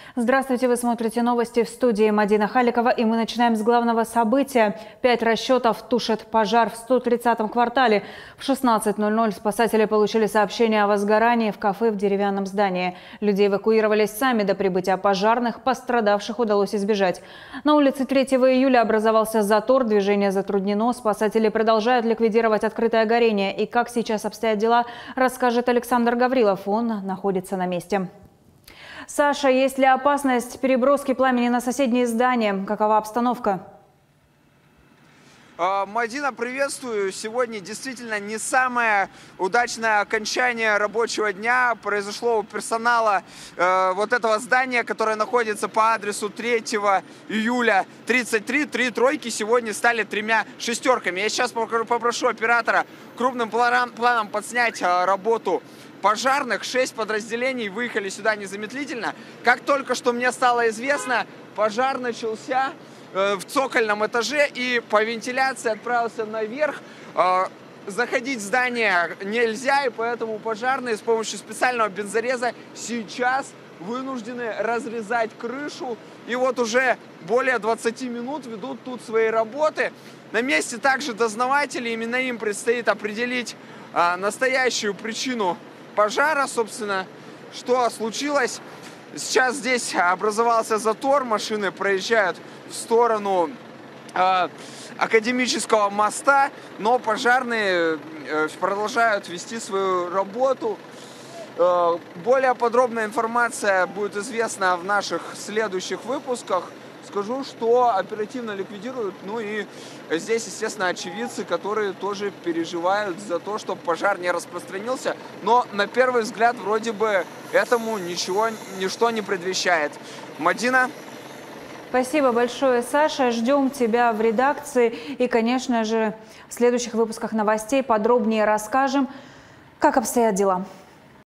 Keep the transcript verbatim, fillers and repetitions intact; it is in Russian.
Здравствуйте, вы смотрите новости в студии Мадина Халикова, и мы начинаем с главного события. Пять расчетов тушат пожар в сто тридцатом квартале. В шестнадцать ноль ноль спасатели получили сообщение о возгорании в кафе в деревянном здании. Люди эвакуировались сами до прибытия пожарных, пострадавших удалось избежать. На улице третьего июля образовался затор, движение затруднено. Спасатели продолжают ликвидировать открытое горение. И как сейчас обстоят дела, расскажет Александр Гаврилов. Он находится на месте. Саша, есть ли опасность переброски пламени на соседние здания? Какова обстановка? Мадина, приветствую. Сегодня действительно не самое удачное окончание рабочего дня произошло у персонала э, вот этого здания, которое находится по адресу третьего июля тридцать три. Три тройки сегодня стали тремя шестерками. Я сейчас попрошу оператора крупным планом подснять работу пожарных. Шесть подразделений выехали сюда незамедлительно. Как только что мне стало известно, пожар начался э, в цокольном этаже и по вентиляции отправился наверх. Э, заходить в здание нельзя, и поэтому пожарные с помощью специального бензореза сейчас вынуждены разрезать крышу. И вот уже более двадцати минут ведут тут свои работы. На месте также дознаватели, именно им предстоит определить э, настоящую причину пожара, собственно, что случилось. Сейчас здесь образовался затор, машины проезжают в сторону э, Академического моста, но пожарные э, продолжают вести свою работу. Э, более подробная информация будет известна в наших следующих выпусках. Скажу, что оперативно ликвидируют, ну и здесь, естественно, очевидцы, которые тоже переживают за то, чтобы пожар не распространился, но на первый взгляд вроде бы этому ничего, ничто не предвещает. Мадина? Спасибо большое, Саша. Ждем тебя в редакции и, конечно же, в следующих выпусках новостей подробнее расскажем, как обстоят дела.